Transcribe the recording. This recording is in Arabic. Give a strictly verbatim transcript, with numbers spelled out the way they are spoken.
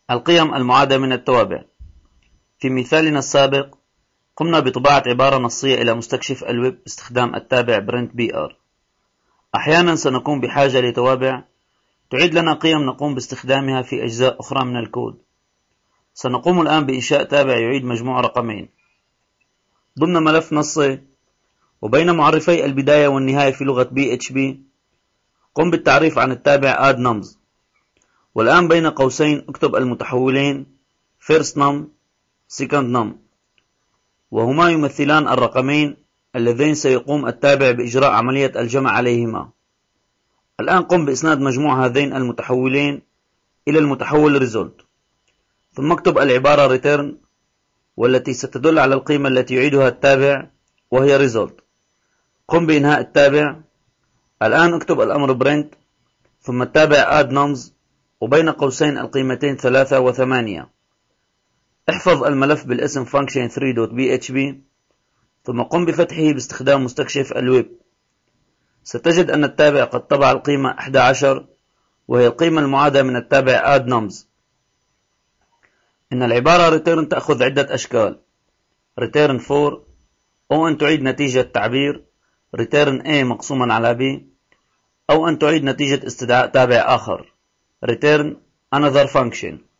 القيم المعادة من التوابع. في مثالنا السابق قمنا بطباعة عبارة نصية إلى مستكشف الويب باستخدام التابع برنت بي آر. أحيانا سنكون بحاجة لتوابع تعيد لنا قيم نقوم باستخدامها في أجزاء أخرى من الكود. سنقوم الآن بإنشاء تابع يعيد مجموع رقمين ضمن ملف نصي، وبين معرفي البداية والنهاية في لغة بي إتش بي قم بالتعريف عن التابع add nums، والآن بين قوسين اكتب المتحولين first num second num، وهما يمثلان الرقمين اللذين سيقوم التابع بإجراء عملية الجمع عليهما. الآن قم بإسناد مجموع هذين المتحولين إلى المتحول result، ثم اكتب العبارة return والتي ستدل على القيمة التي يعيدها التابع وهي result. قم بإنهاء التابع. الآن اكتب الأمر print ثم التابع add nums وبين قوسين القيمتين ثلاثة وثمانية. احفظ الملف بالاسم function ثري دوت بي إتش بي ثم قم بفتحه باستخدام مستكشف الويب. ستجد أن التابع قد طبع القيمة أحد عشر وهي القيمة المعادة من التابع add nums. إن العبارة return تأخذ عدة أشكال: return four أو أن تعيد نتيجة تعبير return A مقسوما على B، أو أن تعيد نتيجة استدعاء تابع آخر return another function.